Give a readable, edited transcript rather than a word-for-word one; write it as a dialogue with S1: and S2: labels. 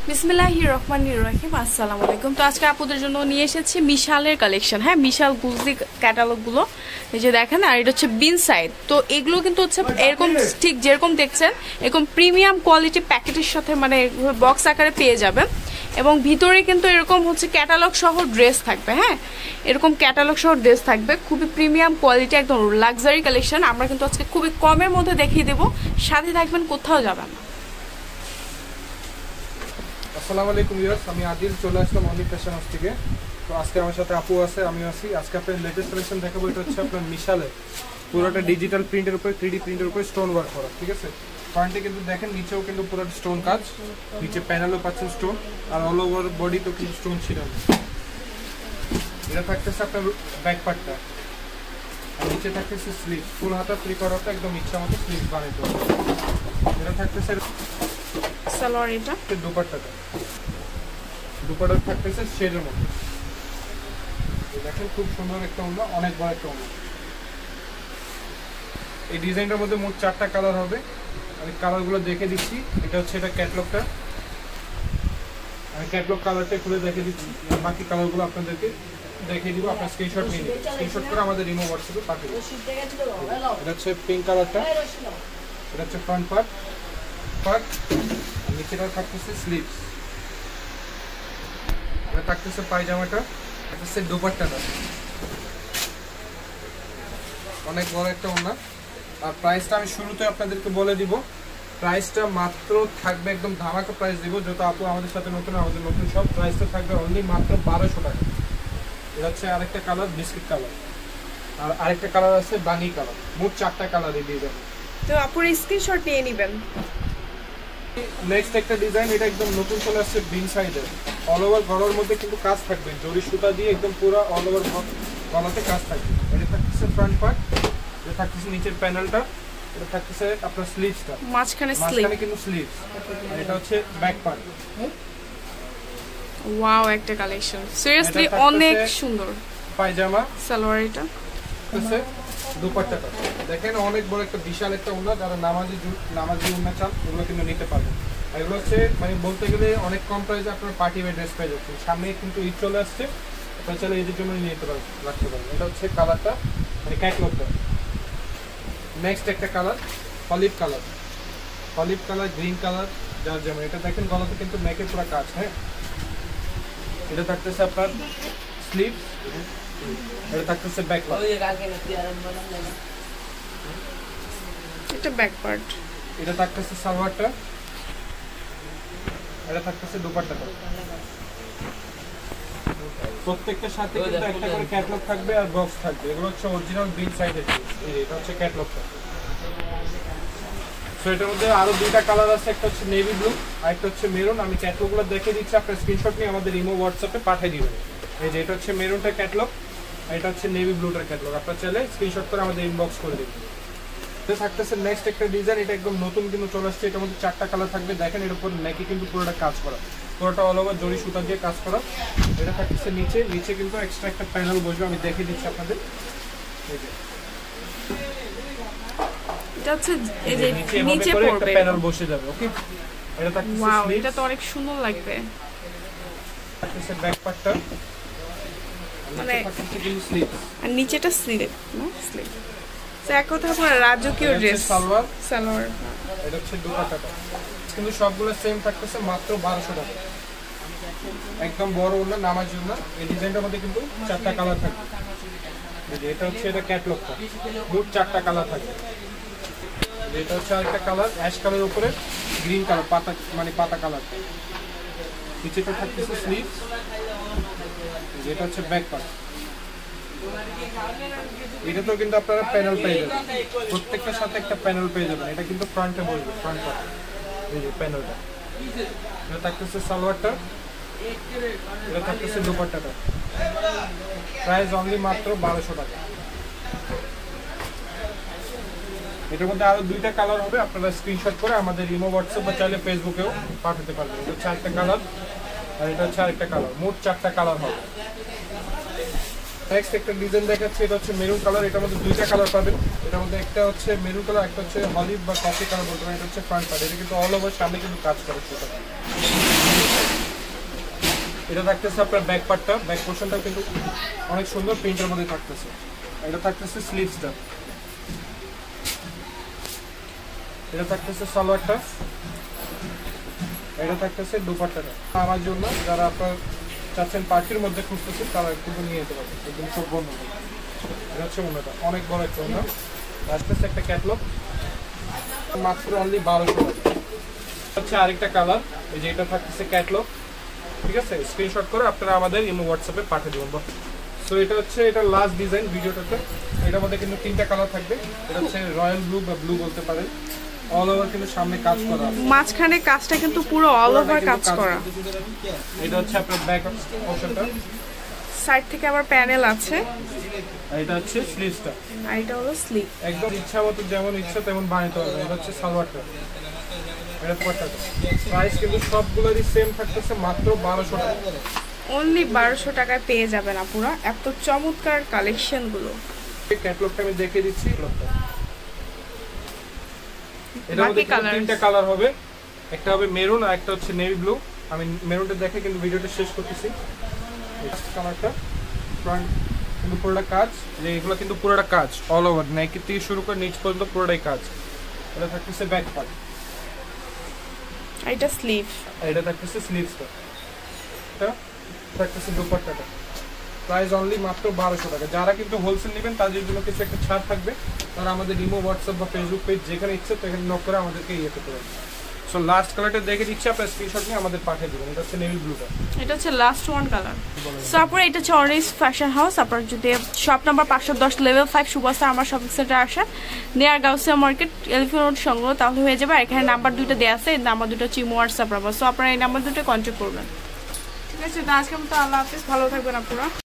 S1: বিসমিল্লাহির রহমানির রহিম। আসসালামু আলাইকুম। তো আজকে আপুদের জন্য নিয়ে এসেছি মিশালের কালেকশন। হ্যাঁ, মিশাল গুলজি ক্যাটালগুলো এই যে দেখেন, আর এটা হচ্ছে বিন সাইড। তো এগুলো কিন্তু হচ্ছে এরকম ঠিক যেরকম দেখছেন এরকম প্রিমিয়াম কোয়ালিটি প্যাকেটের সাথে মানে বক্স আকারে পেয়ে যাবেন। এবং ভিতরে কিন্তু এরকম হচ্ছে ক্যাটালগ সহ ড্রেস থাকবে। হ্যাঁ, এরকম ক্যাটালগ সহ ড্রেস থাকবে, খুবই প্রিমিয়াম কোয়ালিটি, একদম লাক্সারি কালেকশন। আমরা কিন্তু আজকে খুবই কমের মধ্যে দেখিয়ে দেবো, সাথে থাকবেন, কোথাও যাবেন না।
S2: আসসালামু আলাইকুম ভিউয়ার্স, আমি আদিল চলে আসলাম অনলি ফ্যাশন হাউস থেকে। তো আজকে আমার সাথে আপু আছে, আমি আছি। আজকে আপনার লেটেস্ট কালেকশন দেখাবো। এটা হচ্ছে আপনার মিশালে পুরোটা ডিজিটাল প্রিন্টের উপরে 3D প্রিন্টের উপরে স্টোন ওয়ার্ক করা, ঠিক আছে। ফ্রন্টে কিন্তু দেখেন, নিচেও কিন্তু পুরো স্টোন কাজ, নিচে প্যানেলও পাচ্ছেন স্টোন, আর অল ওভার বডি তো কিন্তু স্টোন ছিল। এটা থাকতেছে আপনার ব্যাক পার্টটা, আর নিচে থাকতেছে স্লিভ, ফুল হাতা ফ্রি করাটা একদম ইচ্ছা মতো স্লিভ বানাইতে হবে। এটা থাকতেছে
S1: সালোয়ার, এটা
S2: দুপাট্টাটা, দুপাট্টা থাকতেছে শেডের মধ্যে। দেখেন খুব সুন্দর একটা ওড়না, অনেক বড় একটা ওড়না। এই ডিজাইনটার মধ্যে মোট 4টা কালার হবে। আমি কালারগুলো দেখে দিচ্ছি। এটা হচ্ছে এটা ক্যাটালগটা, আমি ক্যাটালগ কালারটা খুলে দেখে দিচ্ছি, বাকি কালারগুলো আপনাদেরকে দেখিয়ে দিব। আপনার স্ক্রিনশট নিয়ে নেবেন, স্ক্রিনশট করে আমাদের ইমো হোয়াটসঅ্যাপে পাঠিয়ে দেবেন। এটা হচ্ছে পিঙ্ক কালারটা, এটা হচ্ছে ফ্রন্ট পার্ট, নিচেটা থাকতেছে স্লিভস, এটা থাকতেছে পায়জামাটা, এটা হচ্ছে দোপাট্টাটা, অনেক বড় একটা ওড়না। আর প্রাইসটা আমি শুরুতে আপনাদেরকে বলে দিব, প্রাইসটা মাত্র থাকবে একদম ধামাকা প্রাইস দিব। যত আপু আমাদের সাথে নতুন, আমাদের নতুন সব, প্রাইসটা থাকবে অনলি মাত্র 1200 টাকা। এটা হচ্ছে আরেকটা কালার বিস্কিট কালার, আর আরেকটা কালার আছে বানি কালার, মোট 4টা কালার দিয়ে যাবে।
S1: তো আপুর স্ক্রিনশট নিয়ে নেবেন।
S2: নেক্সট একটা ডিজাইন, এটা একদম নতুন চলে আসছে বিন সাইডের, অল ওভার গলার মধ্যে কিন্তু কাজ থাকবে, জরি সুতা দিয়ে একদম পুরো অল ওভার গলাতে কাজ থাকবে। এটা থাকতেছে ফ্রন্ট পার্ট, এটা থাকতেছে নিচের প্যানেলটা, এটা থাকতেছে আপনার স্লিভসটা,
S1: মাঝখানে
S2: কিন্তু স্লিভস, আর এটা হচ্ছে ব্যাক পার্ট।
S1: ওয়াও, একটা কালেকশন সিরিয়াসলি অনেক সুন্দর।
S2: পায়জামা,
S1: সালোয়ার, এটা
S2: হচ্ছে দুপাট্টাটা দেখেন, অনেক বড় একটা বিশাল একটা ওড়না। যারা নামাজি ওড়না চান ওগুলো কিন্তু নিতে পারবেন। আর এগুলো হচ্ছে মানে বলতে গেলে অনেক কম প্রাইসে আপনার পার্টি ওয়্যার ড্রেস পেয়ে যাচ্ছেন। সামনে কিন্তু ঈদ চলে আসছে, আপনারা চাইলে ঈদের জন্য নিতে পারবেন, রাখতে পারবেন। এটা হচ্ছে কালারটা, মানে ক্যাটলগটা। নেক্সট একটা colour olive colour, green colour, যার যেমন। এটা দেখেন গলাতে কিন্তু নেকের পুরো কাজ। হ্যাঁ, এটা থাকতেছে আপনার স্লিভ, এটা থাকতেছে ব্যাক পার্ট,
S1: এটা ব্যাক পার্ট,
S2: এটা থাকতেছে সালোয়ারটা, এটা থাকতেছে দুপাট্টাটা। প্রত্যেকটার সাথে কিন্তু একটা করে ক্যাটালগ থাকবে আর বক্স থাকবে। এগুলো হচ্ছে অরিজিনাল বিন সাইডের, এটা হচ্ছে ক্যাটালগটা। সো এটার মধ্যে আরো 2টা কালার আছে, একটা হচ্ছে নেভি ব্লু আর একটা হচ্ছে মেরুন। আমি ক্যাটালগগুলো দেখে দিচ্ছি, আপনার স্ক্রিনশট নিয়ে আমাদের ইমো হোয়াটসঅ্যাপে পাঠিয়ে দিবেন। এই যে এটা হচ্ছে মেরুনটা ক্যাটালগ, আর এটা হচ্ছে নেভি ব্লুটার ক্যাটালগ। আপনারা চাইলে স্ক্রিনশট করে আমাদের ইনবক্স করে দিবেন। এটা থাকতেছে নেক্সট একটা ডিজাইন, এটা একদম নতুন কিন্তু চলে আসছে। এটার মধ্যে 4টা কালার থাকবে। দেখেন এর উপর নেকে কিন্তু পুরোটা কাজ করা, পুরোটা অল ওভার জরি সুতা দিয়ে কাজ করা। এটা থাকতেছে নিচে কিন্তু এক্সট্রা একটা প্যানেল বসবে, আমি দেখে দিচ্ছি আপনাদের। এই যে
S1: এটা হচ্ছে এই যে নিচে
S2: পড়বে,
S1: একটা
S2: প্যানেল বসে যাবে। ওকে, এটা থাকতেছে
S1: ওয়াও, এটা তো অনেক সুন্দর লাগবে।
S2: থাকতেছে ব্যাক পার্টটা,
S1: মানে
S2: থাকতেছে কিন্তু স্লিভ,
S1: আর নিচেটা স্লিভ, না স্লিভ। তো এক কথা পুরো রাজকীয় ড্রেস। সালোয়ার,
S2: এটা হচ্ছে দুপাট্টাটা, কিন্তু সবগুলো সেম থাকতেছে মাত্র 1200 টাকা। একদম বড় ওড়না, নামাজি ওড়না। এই ডিজাইনটার মধ্যে কিন্তু 4টা কালার থাকবে। এটা হচ্ছে এটা ক্যাটালগটা, মোট 4টা কালার থাকবে। এটা হচ্ছে আরেকটা কালার, অ্যাশ কালারের উপরে গ্রিন কালার, পাতা কালার। নিচেটা থাকতেছে স্লিভ, যেটা হচ্ছে ব্যাক পার্ট। এটাতেও কিন্তু আপনারা প্যানেল পেয়ে যাবেন, প্রত্যেকটার সাথে একটা প্যানেল পেয়ে যাবেন। এটা কিন্তু ফ্রন্টে বসবে, ফ্রন্ট পার্ট, এই যে প্যানেলটা। এটা থাকতেছে সালোয়ারটা, এটা থাকতেছে দুপাট্টাটা। প্রাইস অনলি মাত্র 1200 টাকা। এটার মধ্যে আরো 2টা কালার হবে, আপনারা স্ক্রিনশট করে আমাদের ইমো হোয়াটসঅ্যাপ বা চাইলে ফেসবুকেও পাঠাতে পারবেন। এটা হচ্ছে আরেকটা কালার, আর এটা হচ্ছে আরেকটা কালার, মোট 4টা কালার হবে। নেক্সট একটা ডিজাইন দেখাচ্ছি, এটা হচ্ছে মেরুন কালার। এটার মধ্যে 2টা কালার পাবেন। এটার মধ্যে একটা হচ্ছে মেরুন কালার, একটা হচ্ছে হলিভ বা কফি কালার বলতে পারেন। এটা হচ্ছে ফ্রন্ট পার্ট, এটা কিন্তু অল ওভার সামনে কিন্তু কাজ করে। এটা থাকতেছে আপনার ব্যাক পার্টটা, ব্যাক পোর্শনটা কিন্তু অনেক সুন্দর প্রিন্টের মধ্যে থাকতেছে। এটা থাকতেছে স্লিভসটা, এটা থাকতেছে সালোয়ারটা, এটা থাকতেছে দুপাট্টাটা। আমার জন্য যারা আপনার চাচ্ছেন পার্টির মধ্যে খুঁজতেছে তারা কিন্তু নিয়ে যেতে পারবে, একদম সব বন্ধ। এটা হচ্ছে ওনাটা, অনেক বড় একটা ওনা। আসতেছে একটা ক্যাটলগ, মাত্র অনলি 1200 টাকা। হচ্ছে আরেকটা কালার, এই যে এটা থাকতেছে ক্যাটলগ, ঠিক আছে? স্ক্রিনশট করে আপনারা আমাদের ইমো হোয়াটসঅ্যাপে পাঠিয়ে দেবেন। সো এটা হচ্ছে এটা লাস্ট ডিজাইন ভিডিওটাতে। এটার মধ্যে কিন্তু 3টা কালার থাকবে। এটা হচ্ছে রয়্যাল ব্লু বা ব্লু বলতে পারেন। অল ওভার কিন্তু সামনে কাজ করা আছে,
S1: মাঝখানে কাজটা কিন্তু পুরো অল ওভার কাজ করা।
S2: এটা হচ্ছে আপনার ব্যাক পোর্শনটা,
S1: সাইড থেকে আবার প্যানেল আছে।
S2: এটা হচ্ছে স্লিভসটা,
S1: আর এটা হলো স্লিভ।
S2: একদম ইচ্ছা মতো যেমন ইচ্ছা তেমন বানাতে পারবেন। এটা হচ্ছে সালোয়ারটা, এটা দুপাট্টাটা। প্রাইস কিন্তু সবগুলোরই সেম থাকতেছে, মাত্র 1200 টাকা।
S1: অনলি 1200 টাকায় পেয়ে যাবেন আপুরা এত চমৎকার কালেকশন গুলো।
S2: এই ক্যাটালগটা আমি দেখিয়ে দিচ্ছি। এটা মধ্যে 3টা কালার হবে, একটা হবে মেরুন আর একটা হচ্ছে নেভি ব্লু। আমি মেরুনটা দেখে কিন্তু ভিডিওটা শেষ করতেছি। কালারটা ফ্রন্ট কিন্তু পুরোটা কাজ, যে এগুলো কিন্তু পুরোটা কাজ অল ওভার, নেকের থেকে শুরু করে নিচ পর্যন্ত পুরোটাই কাজ। এটা থাকতেছে ব্যাক পার্ট,
S1: এটা স্লিভ,
S2: এটা থাকতেছে স্লিভসটা, এটা থাকতেছে দুপাট্টাটা। প্রাইস অনলি মাত্র 1200 টাকা। যারা কিন্তু হোলসেল নেবেন তাদের জন্য কিছু একটা ছাড় থাকবে, তারা আমাদের ইমো, হোয়াটসঅ্যাপ বা ফেসবুক পেজ যেখানে ইচ্ছে সেখানে নক করে আমাদেরকে ইয়ে করতে পারবেন। সো লাস্ট কালারটা দেখে দিচ্ছি, আপনার স্ক্রিনশট নিয়ে আমাদের পাঠিয়ে দেবেন। এটা হচ্ছে নেভি ব্লুটা,
S1: এটা হচ্ছে লাস্ট ওয়ান কালার। সো আপনারা এটা হচ্ছে অরেঞ্জ ফ্যাশন হাউস। আপনার যদি শপ নাম্বার 510 লেভেল 5 সুপারস্টার আমার শপিং সেন্টার আসেন, near Gausia market elephant road সংগ্রহ, তাহলে হয়ে যাবে। আর এখানে নাম্বার 2টা দেওয়া আছে, এই নাম্বার 2টা হচ্ছে ইমো, হোয়াটসঅ্যাপ নাম্বার। সো আপনারা এই নাম্বার 2টা কন্ট্যাক্ট করবেন, ঠিক আছে? তো আজকে মতো আল্লাহ হাফিজ, ভালো থাকবেন আপনারা।